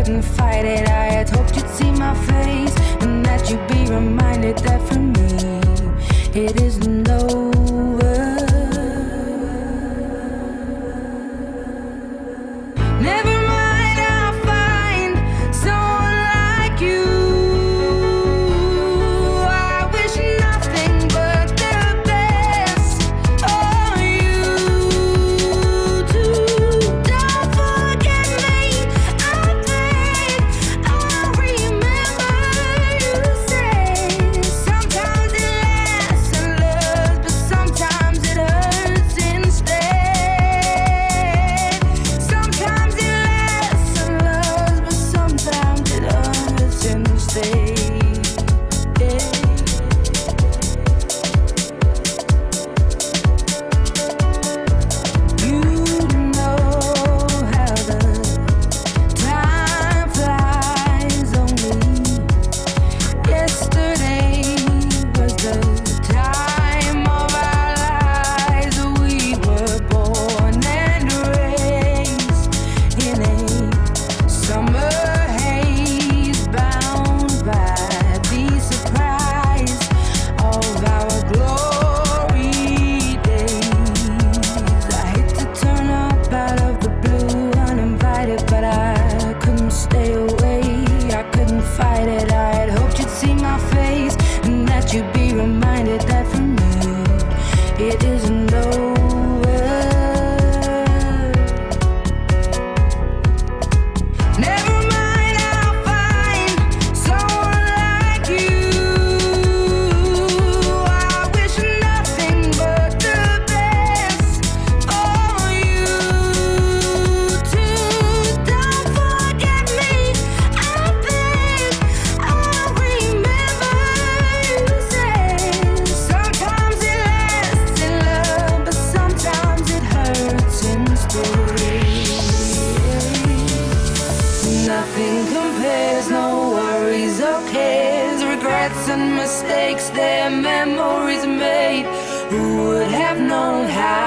couldn't fight it. I had hoped you'd see my face and that you'd be reminded that for me it isn't over. Never mind, I'll find someone like you. I wish nothing but the best for you too. Don't forget me, I beg. I'll remember you say sometimes it lasts and loves, but sometimes it hurts instead. Sometimes it lasts and loves, but sometimes it hurts instead. You know how the time flies. Only yesterday was the time of our lives. We were born and raised in a summer haze, bound by the surprise of our glory days. I hate to turn up out of the blue uninvited, but I couldn't stay away. I couldn't fight it. I had hoped you'd see my face and that you'd be reminded that for me it isn't over. Never mind, I'll find someone like you. I wish nothing but the best for you too. Don't forget me, I beg. I'll remember you say sometimes it lasts in love, but sometimes it hurts instead. Nothing compares, no worries or cares, regrets and mistakes, their memories made. Who would have known how